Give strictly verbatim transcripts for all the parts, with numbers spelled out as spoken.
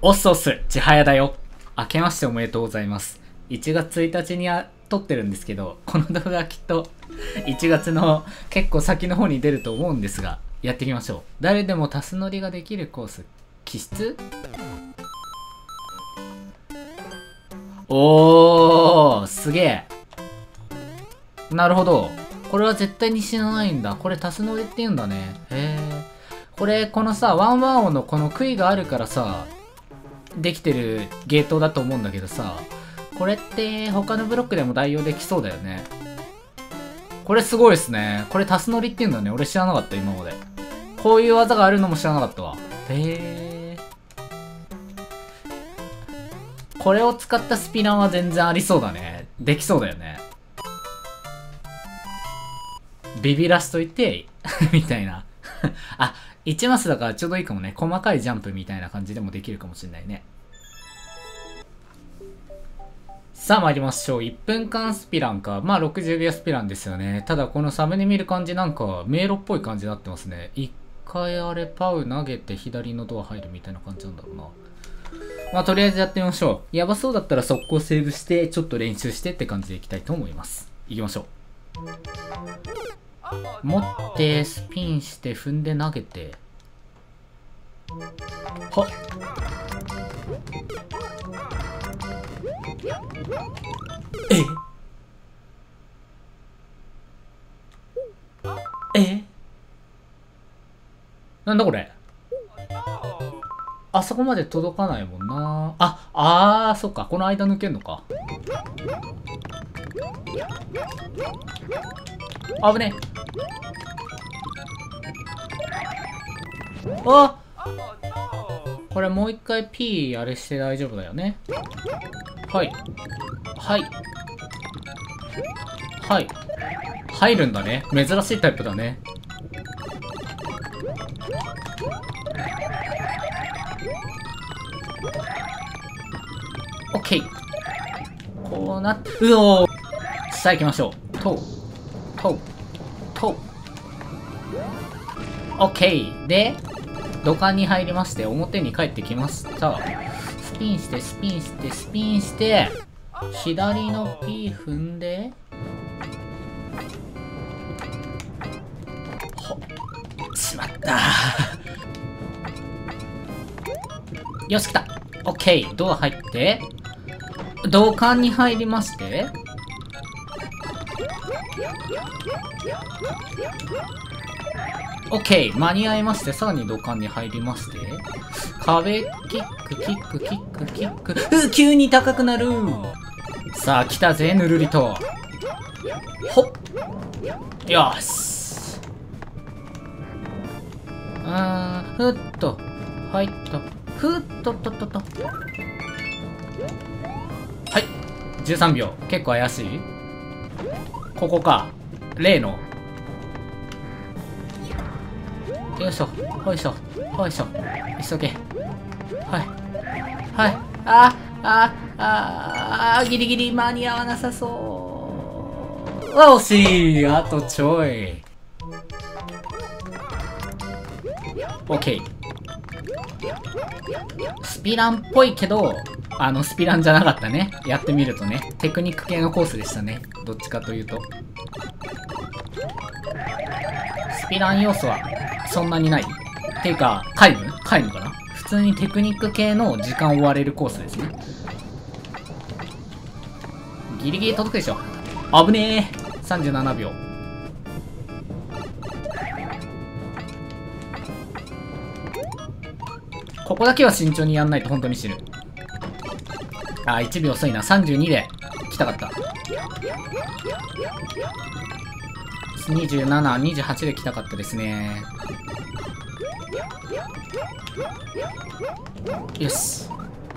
おっすおっす、ちはやだよ。明けましておめでとうございます。いちがつついたちにあ撮ってるんですけど、この動画はきっといちがつの結構先の方に出ると思うんですが、やっていきましょう。誰でもタス乗りができるコース。気質？おー、すげえ。なるほど。これは絶対に死なないんだ。これタス乗りって言うんだね。へえ。これ、このさ、ワンワン王のこの杭があるからさ、できてるゲートだと思うんだけどさ、これって他のブロックでも代用できそうだよね。これすごいですね。これタス乗りって言うんだね。俺知らなかった、今まで。こういう技があるのも知らなかったわ。へえ。これを使ったスピナーは全然ありそうだね。できそうだよね。ビビらしといて、みたいな。あ、いちマスだからちょうどいいかもね。細かいジャンプみたいな感じでもできるかもしれないね。さあ参りましょう。いっぷんかんスピランか。まあろくじゅうびょうスピランですよね。ただこのサムネ見る感じなんか迷路っぽい感じになってますね。一回あれパウ投げて左のドア入るみたいな感じなんだろうな。まあとりあえずやってみましょう。やばそうだったら速攻セーブしてちょっと練習してって感じでいきたいと思います。いきましょう。持ってスピンして踏んで投げて。はっ。ええなんだこれ。あそこまで届かないもんな。あ、あー、そっか。この間抜けんのか。あぶねえ。あ、これもう一回 P あれして大丈夫だよね。はいはいはい入るんだね。珍しいタイプだね。オッケー。こうなって、うおー、さあ行きましょう。とうとうとう。オッケー。で土管に入りまして表に帰ってきました。スピンしてスピンしてスピンして左の P 踏んで、ほっしまったよし来た。オッケー。ドア入って土管に入りましてオッケー。間に合いましてさらに土管に入りまして壁キックキックキックキック、う急に高くなる。さあ来たぜぬるりと。ほっよし。あーふっと入ったふっとっとっとっと。はいじゅうさんびょう。結構怪しい。ここか例の。よいしょよいしょよいしょ急げ。はいはいああああギリギリ間に合わなさそう。あ惜しい。あとちょい。オッケー。スピランっぽいけどあのスピランじゃなかったね。やってみるとねテクニック系のコースでしたね。どっちかというとスピラン要素はそんなにないっていうか、皆無皆無かな。普通にテクニック系の時間を追われるコースですね。ギリギリ届くでしょ。危ねえ。さんじゅうななびょう。ここだけは慎重にやんないと本当に死ぬ。あ、いちびょう遅いな。さんじゅうにで来たかった。にじゅうなな、にじゅうはちで来たかったですね。よし。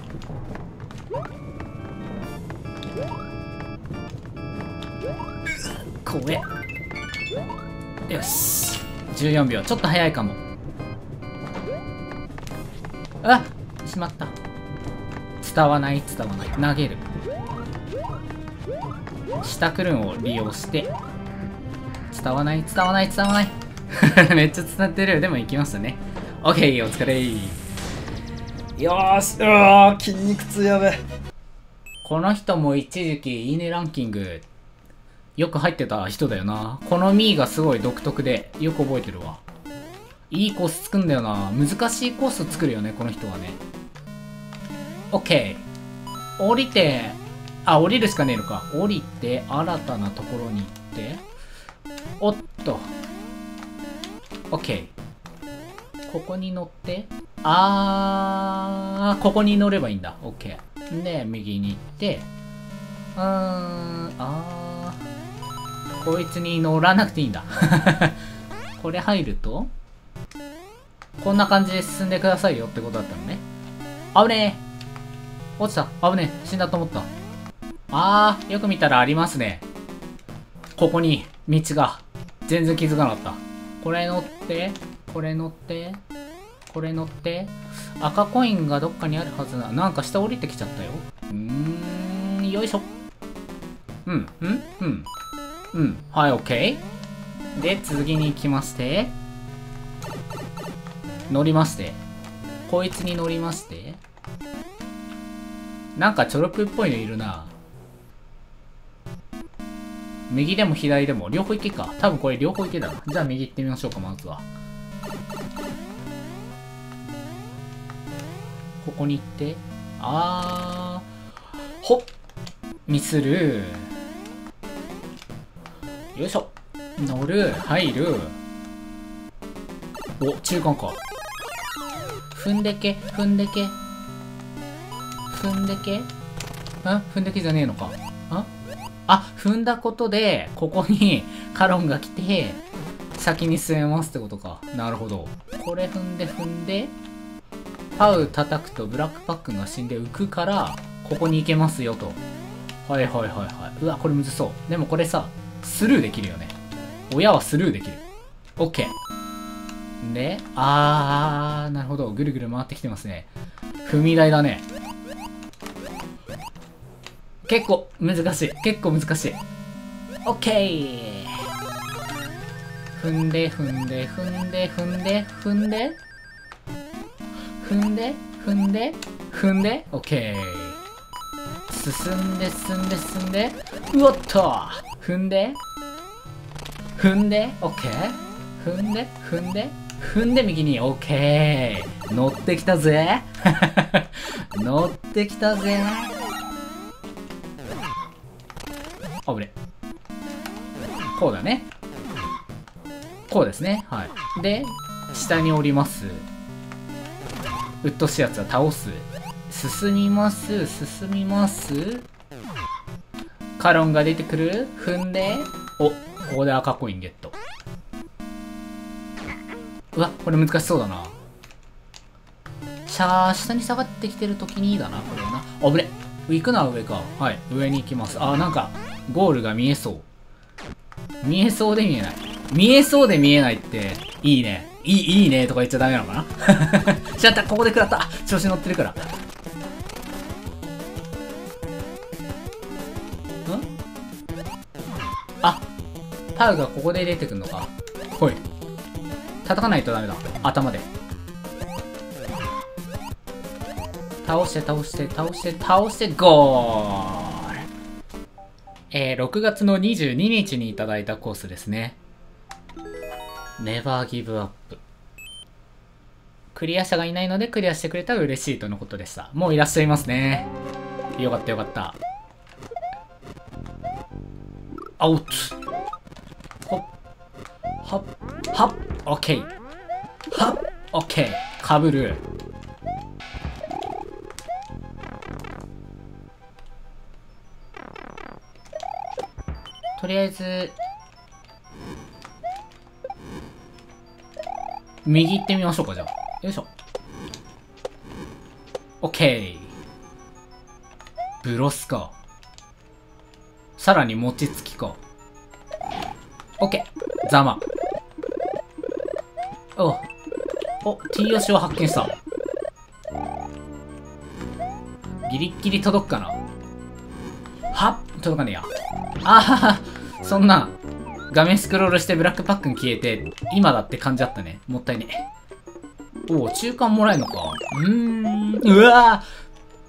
怖え。よし。じゅうよんびょう。ちょっと早いかも。あっしまった。伝わない伝わない。投げる。下クルンを利用して伝わない伝わない伝わないめっちゃ伝ってる。でも行きましたね。オッケーお疲れー。 よーし、うわー、筋肉痛やべ。 この人も一時期いいねランキングよく入ってた人だよな。このミーがすごい独特でよく覚えてるわ。いいコース作んだよな。難しいコース作るよね、この人はね。オッケー。降りて、あ、降りるしかねえのか。降りて、新たなところに行って、おっと。オッケー。ここに乗って、あー、ここに乗ればいいんだ。オッケー。で、右に行って、うーん、あー、こいつに乗らなくていいんだ。これ入ると、こんな感じで進んでくださいよってことだったのね。危ねえ。落ちた。危ねえ。死んだと思った。あー、よく見たらありますね。ここに、道が。全然気づかなかった。これ乗って、これ乗って、これ乗って、赤コインがどっかにあるはずな。なんか下降りてきちゃったよ。うーん、よいしょ。うん、うん、うん。うん、はい、オッケー。で、次に行きまして、乗りまして、こいつに乗りまして、なんかチョロプっぽいのいるな。右でも左でも両方行けか。多分これ両方行けだな。じゃあ右行ってみましょうか、まずは。ここに行って、あー、ほっ、ミスる。よいしょ。乗る、入る。お、中間か。踏んでけ、踏んでけ。踏んでけん踏んでけじゃねえのか。んあ、踏んだことで、ここにカロンが来て、先に進めますってことか。なるほど。これ踏んで踏んで、パウ叩くとブラックパックが死んで浮くから、ここに行けますよと。はいはいはいはい。うわ、これむずそう。でもこれさ、スルーできるよね。親はスルーできる。オッケー。で、あー、なるほど。ぐるぐる回ってきてますね。踏み台だね。結構難しい。結構難しい。オッケー。踏んで、踏んで、踏んで、踏んで、踏んで、踏んで、踏んで、踏んで、オッケー。進んで、進んで、進んで、うおっと踏んで、踏んで、オッケー。踏んで、踏んで、踏んで右に、オッケー。乗ってきたぜ。乗ってきたぜ。あぶね。こうだね。こうですね。はい。で、下に降ります。うっとしいやつは倒す。進みます。進みます。カロンが出てくる。踏んで。お、ここで赤コインゲット。うわ、これ難しそうだな。しゃー、下に下がってきてるときにだな、これはな。あぶね。行くのは上か。はい、上に行きます。あー、なんか、ゴールが見えそう。見えそうで見えない。見えそうで見えないって、いいね。いい、いいねとか言っちゃダメなのかな。しまった、ここで食らった。調子乗ってるから。んあ、パウがここで出てくるのか。ほい。叩かないとダメだ。頭で。倒して、倒して、倒して、倒して、ゴール。えー、ろくがつのにじゅうににちにいただいたコースですね。Never Give Up。クリア者がいないのでクリアしてくれたら嬉しいとのことでした。もういらっしゃいますね。よかったよかった。アウト。ほっ。はっ。はっ。オッケー。はっ。オッケー。かぶる。とりあえず、右行ってみましょうか、じゃあ。よいしょ。オッケー。ブロスか。さらに餅つきか。オッケー。ざま。おお、T 押しを発見した。ギリッギリ届くかな。はっ届かねえや。あはは、そんな、画面スクロールしてブラックパックに消えて、今だって感じだったね。もったいねえ。 おお、中間もらえるのか。うーん、うわー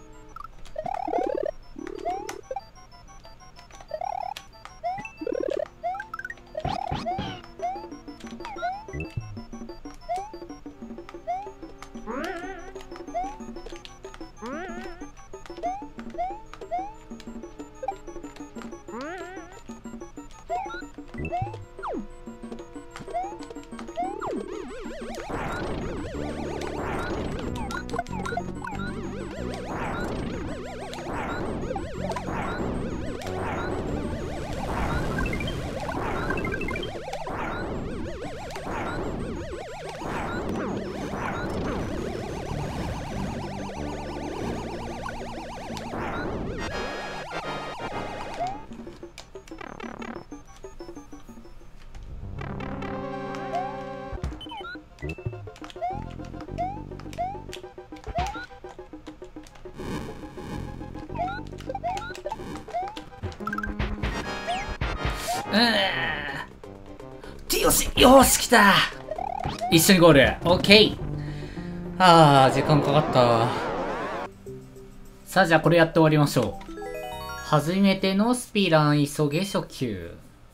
うーん。よし、よし、来た。一緒にゴール。オッケー。あー、時間かかった。さあ、じゃあこれやって終わりましょう。初めてのスピラン急げ初級。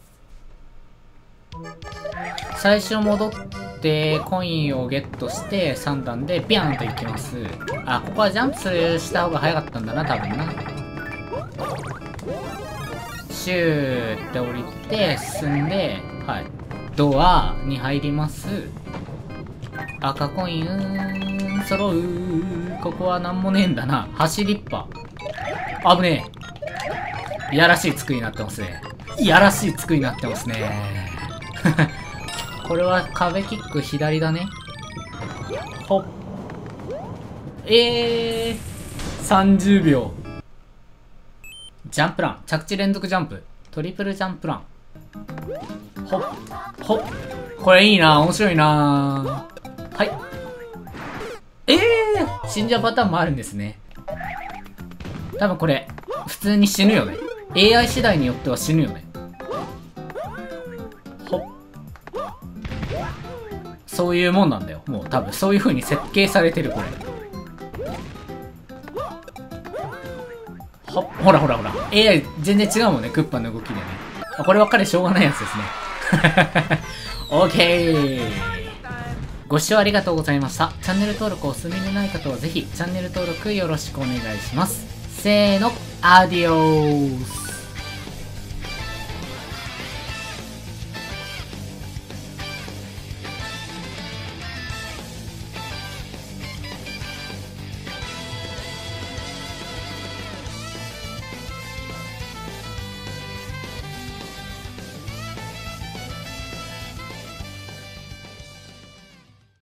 最初戻ってコインをゲットしてさん段でビャーンと行きます。あ、ここはジャンプした方が早かったんだな、多分な。シューって降りて進んで、はい、ドアに入ります。赤コイン揃う。ここはなんもねえんだな。走りっぱ危ねえ。いやらしい作りになってますね。いやらしい作りになってますね。これは壁キック左だね。ほっ。えー、さんじゅうびょう。ジャンプラン。着地連続ジャンプ。トリプルジャンプラン。ほっ。ほっ。これいいな。面白いな。はい。えー、死んじゃうパターンもあるんですね。多分これ、普通に死ぬよね。エーアイ 次第によっては死ぬよね。ほっ。そういうもんなんだよ。もう多分そういう風に設計されてる、これ。ほ、ほらほらほら。エーアイ 全然違うもんね、クッパの動きでね。こればっかりしょうがないやつですね。オーケー。ご視聴ありがとうございました。チャンネル登録お済みでない方はぜひチャンネル登録よろしくお願いします。せーの、アディオース。